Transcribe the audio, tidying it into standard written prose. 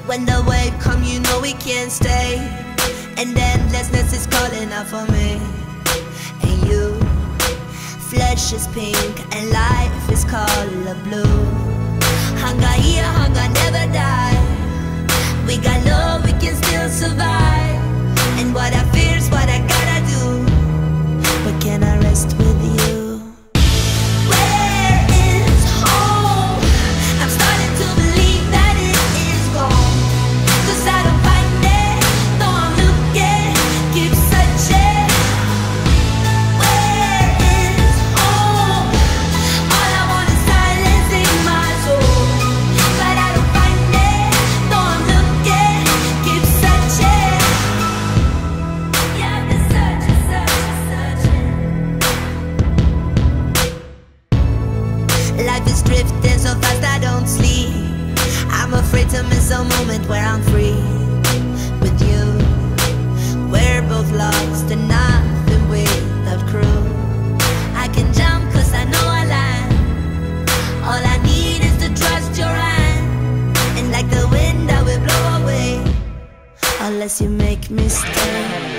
When the wave come, you know we can't stay, and endlessness is calling out for me. And you, flesh is pink and life is color blue. Hunger here, hunger never die. We got love, we can still survive. And what I fear is what I gotta do. But can I rest with you? Where is home? I'm starting to believe that it is gone. 'Cause I don't find it, though I'm looking, keep searching. Where is home? All I want is silence in my soul. But I don't find it, though I'm looking, keep searching. Yeah, I've been searching, searching, searching. Life is drifting so fast I don't sleep. I'm afraid to miss a moment where I'm free with you. We're both lost and nothing without crew. I can jump 'cause I know I land. All I need is to trust your hand. And like the wind I will blow away unless you make me stay.